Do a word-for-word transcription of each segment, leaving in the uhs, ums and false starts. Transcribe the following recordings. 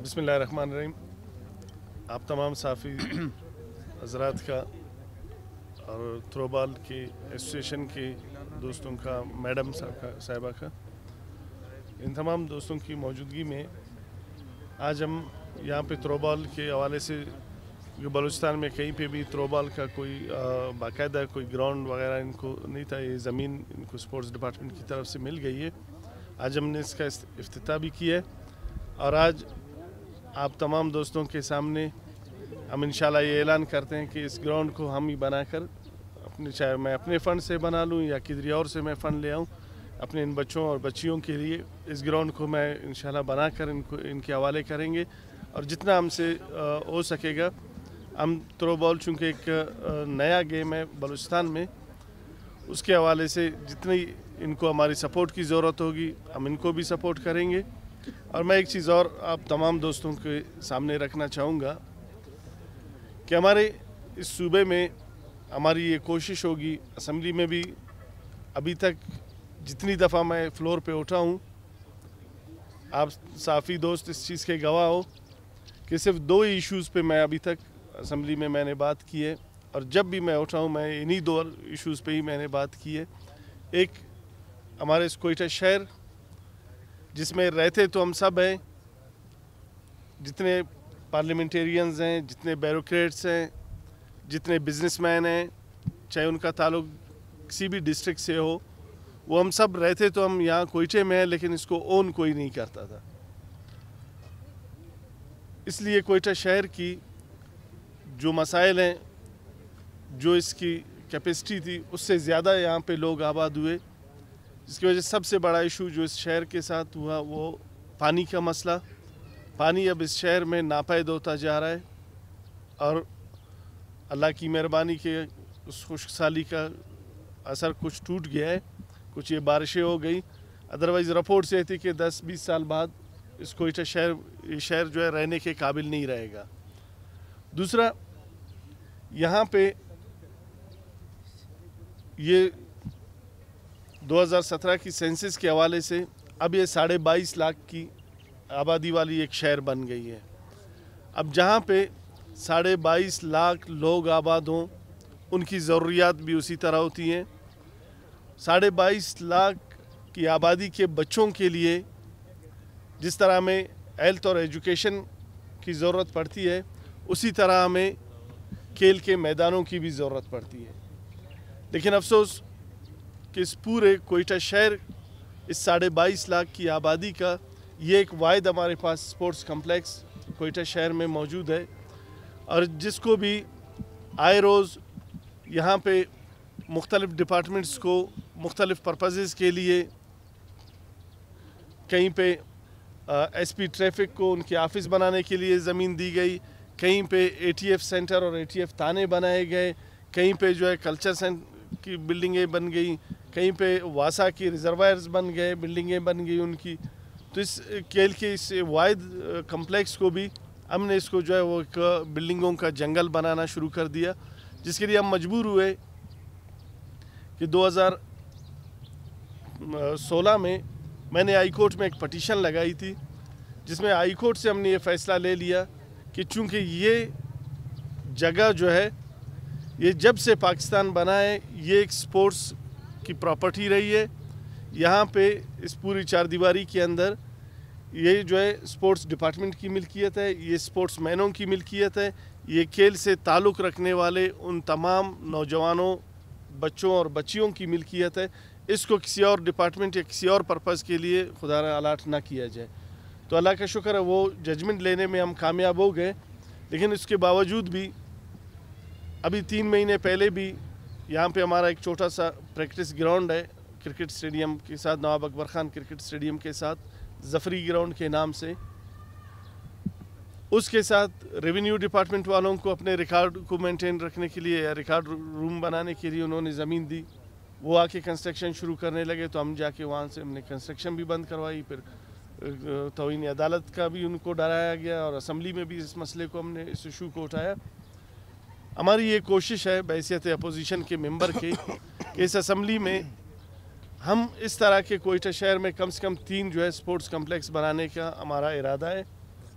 बिस्मिल्लाहिर्रहमानिर्रहीम। आप तमाम साफ़ी हज़रात का और थ्रोबॉल की एसोसिएशन के दोस्तों का, मैडम साहिबा का, इन तमाम दोस्तों की मौजूदगी में आज हम यहाँ पे थ्रोबॉल के हवाले से जो बलूचिस्तान में कहीं पे भी थ्रोबॉल का कोई बाकायदा कोई ग्राउंड वगैरह इनको नहीं था, ये ज़मीन इनको स्पोर्ट्स डिपार्टमेंट की तरफ से मिल गई है। आज हमने इसका इफ्तिताह भी किया है और आज आप तमाम दोस्तों के सामने हम इंशाल्लाह ये ऐलान करते हैं कि इस ग्राउंड को हम ही बनाकर अपने, चाहे मैं अपने फ़ंड से बना लूँ या किसी और से मैं फ़ंड ले आऊँ, अपने इन बच्चों और बच्चियों के लिए इस ग्राउंड को मैं इंशाल्लाह बनाकर इनको इनके हवाले करेंगे। और जितना हमसे हो सकेगा हम थ्रोबॉल चूँकि एक नया गेम है बलूचिस्तान में, उसके हवाले से जितनी इनको हमारी सपोर्ट की ज़रूरत होगी हम इनको भी सपोर्ट करेंगे। और मैं एक चीज़ और आप तमाम दोस्तों के सामने रखना चाहूँगा कि हमारे इस सूबे में हमारी ये कोशिश होगी, असम्बली में भी अभी तक जितनी दफ़ा मैं फ्लोर पे उठा हूँ, आप साफ़ी दोस्त इस चीज़ के गवाह हो कि सिर्फ दो ही इश्यूज़ पे मैं अभी तक असम्बली में मैंने बात की है, और जब भी मैं उठा हूँ मैं इन्हीं दो इश्यूज़ पे ही मैंने बात की है। एक हमारे इस कोयटा शहर जिसमें रहते तो हम सब हैं, जितने पार्लियामेंटेरियंस हैं, जितने ब्यूरोक्रेट्स हैं, जितने बिजनेसमैन हैं, चाहे उनका ताल्लुक किसी भी डिस्ट्रिक्ट से हो, वो हम सब रहते तो हम यहाँ कोयटे में हैं, लेकिन इसको ओन कोई नहीं करता था। इसलिए कोयटा शहर की जो मसाइल हैं, जो इसकी कैपेसिटी थी, उससे ज़्यादा यहाँ पे लोग आबाद हुए, जिसकी वजह से सबसे बड़ा इशू जो इस शहर के साथ हुआ वो पानी का मसला। पानी अब इस शहर में नापैद होता जा रहा है और अल्लाह की मेहरबानी के उस खुशहाली का असर कुछ टूट गया है, कुछ ये बारिशें हो गई। अदरवाइज़ रिपोर्ट से थी कि दस बीस साल बाद इस कोयटा शहर ये शहर जो है रहने के काबिल नहीं रहेगा। दूसरा, यहाँ पे ये दो हज़ार सत्रह की सेंसस के हवाले से अब ये साढ़े बाईस लाख की आबादी वाली एक शहर बन गई है। अब जहाँ पे साढ़े बाईस लाख लोग आबाद हों, उनकी ज़रूरियात भी उसी तरह होती हैं। साढ़े बाईस लाख की आबादी के बच्चों के लिए जिस तरह हमें हेल्थ और एजुकेशन की ज़रूरत पड़ती है, उसी तरह हमें खेल के मैदानों की भी ज़रूरत पड़ती है। लेकिन अफसोस कि इस पूरे कोयटा शहर, इस साढ़े बाईस लाख की आबादी का ये एक वाहिद हमारे पास स्पोर्ट्स कम्प्लेक्स कोयटा शहर में मौजूद है, और जिसको भी आए रोज़ यहाँ पे मुख्तलिफ़ डिपार्टमेंट्स को मुख्तलिफ़ पर्पज़ के लिए, कहीं पे एस पी ट्रैफिक को उनके ऑफिस बनाने के लिए ज़मीन दी गई, कहीं पे ए टी एफ सेंटर और ए टी एफ थाने बनाए गए, कहीं पे जो है कल्चर सेंटर की बिल्डिंगें बन गई, कहीं पे वासा की रिजर्वायर्स बन गए, बिल्डिंगें बन गई उनकी। तो इस खेल के इस वाहिद कम्प्लेक्स को भी हमने इसको जो है वो एक बिल्डिंगों का जंगल बनाना शुरू कर दिया, जिसके लिए हम मजबूर हुए कि दो हज़ार सोलह में मैंने हाई कोर्ट में एक पटिशन लगाई थी, जिसमें हाई कोर्ट से हमने ये फ़ैसला ले लिया कि चूँकि ये जगह जो है, ये जब से पाकिस्तान बना है ये एक स्पोर्ट्स की प्रॉपर्टी रही है। यहाँ पे इस पूरी चार दीवारी के अंदर ये जो है स्पोर्ट्स डिपार्टमेंट की मिल्कियत है, ये स्पोर्ट्स मैनों की मिल्कियत है, ये खेल से ताल्लुक़ रखने वाले उन तमाम नौजवानों, बच्चों और बच्चियों की मिल्कियत है। इसको किसी और डिपार्टमेंट या किसी और पर्पज़ के लिए खुदा न अलाट ना किया जाए। तो अल्लाह का शुक्र है वो जजमेंट लेने में हम कामयाब हो गए। लेकिन इसके बावजूद भी अभी तीन महीने पहले भी यहाँ पे हमारा एक छोटा सा प्रैक्टिस ग्राउंड है क्रिकेट स्टेडियम के साथ, नवाब अकबर ख़ान क्रिकेट स्टेडियम के साथ, ज़फ़री ग्राउंड के नाम से, उसके साथ रेवेन्यू डिपार्टमेंट वालों को अपने रिकॉर्ड को मेंटेन रखने के लिए या रिकॉर्ड रूम बनाने के लिए उन्होंने ज़मीन दी। वो आके कंस्ट्रक्शन शुरू करने लगे तो हम जाके वहाँ से हमने कंस्ट्रक्शन भी बंद करवाई। फिर तौहीन अदालत का भी उनको डराया गया और असम्बली में भी इस मसले को हमने, इस इशू को उठाया। हमारी ये कोशिश है बहैसियत अपोजिशन के मेंबर के कि इस असम्बली में हम इस तरह के कोयटा शहर में कम से कम तीन जो है स्पोर्ट्स कम्प्लेक्स बनाने का हमारा इरादा है।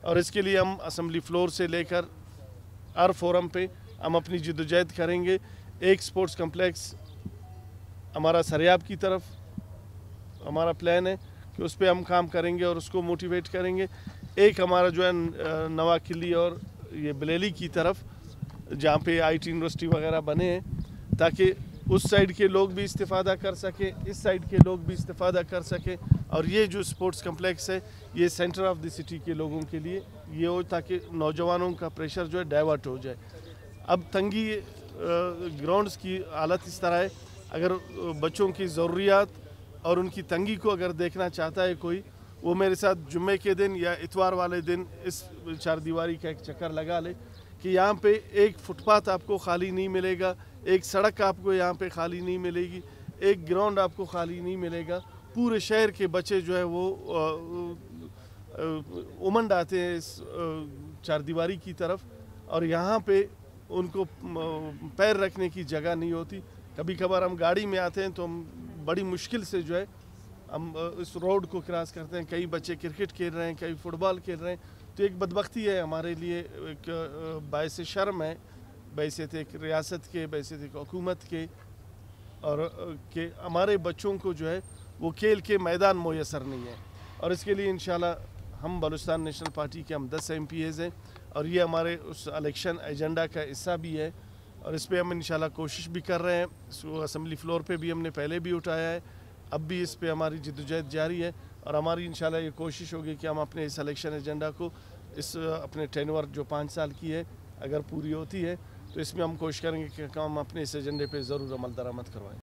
اور اس کے لیے ہم اسمبلی فلور سے لے کر ہر فورم پہ ہم اپنی جدوجہد کریں گے. ایک سپورٹس کمپلیکس ہمارا سریاب کی طرف ہمارا پلان ہے کہ اس پہ ہم کام کریں گے اور اس کو موٹیویٹ کریں گے. ایک ہمارا جو ہے نوا کلی اور یہ بلیلی کی طرف جہاں پہ آئی ٹی یونیورسٹی وغیرہ بنے ہیں تاکہ اس سائڈ کے لوگ بھی استفادہ کر سکیں, اس سائڈ کے لوگ بھی استفادہ کر سکیں. اور یہ جو سپورٹس کمپلیکس ہے یہ سینٹر آف دی سٹی کے لوگوں کے لیے یہ ہو تاکہ نوجوانوں کا پریشر جو ہے ڈائیورٹ ہو جائے. اب تنگی گراؤنڈز کی حالت اس طرح ہے, اگر بچوں کی ضروریات اور ان کی تنگی کو اگر دیکھنا چاہتا ہے کوئی, وہ میرے ساتھ جمعے کے دن یا اتوار والے دن اس چار دیواری کا ایک چکر لگا لے کہ یہاں پہ ایک فٹ پاتھ آپ کو خالی نہیں ملے گا, ایک سڑک آپ کو یہاں پہ خالی نہیں ملے گی, ایک گراؤنڈ آپ کو خالی نہیں ملے گا. پورے شہر کے بچے جو ہے وہ امنڈ آتے ہیں اس چار دیواری کی طرف اور یہاں پہ ان کو پیر رکھنے کی جگہ نہیں ہوتی. کبھی کبھار ہم گاڑی میں آتے ہیں تو ہم بڑی مشکل سے جو ہے ہم اس روڈ کو کراس کرتے ہیں. کئی بچے کرکٹ کھیل رہے ہیں, کئی فٹ بال کھیل رہے ہیں. تو ایک بدبختی ہے ہمارے لیے, ایک باعث شرم ہے بحیثیت ایک ریاست کے, بحیثیت ایک حکومت کے, اور کہ ہمارے بچوں کو جو ہے وہ کھیل کے میدان میسر نہیں ہے. اور اس کے لیے انشاءاللہ ہم بلوچستان نیشنل پارٹی کے ہم دس ایم پی ایز ہیں اور یہ ہمارے اس الیکشن ایجنڈا کا حصہ بھی ہے اور اس پہ ہم انشاءاللہ کوشش بھی کر رہے ہیں. اسمبلی فلور پہ بھی ہم نے پہلے بھی اٹھایا ہے, اب بھی اس پہ ہماری جدوجہد جاری ہے اور ہماری انشاءاللہ یہ کوشش ہوگی کہ ہم اپنے اس الیکشن ایجنڈا کو اس اپنے ٹینور جو پانچ سال کی ہے اگر پوری ہوتی ہے تو اس میں ہم کوشش کریں گے کہ ہم اپنے اس ایجنڈے پہ ضرور عمل درآمد کروائیں.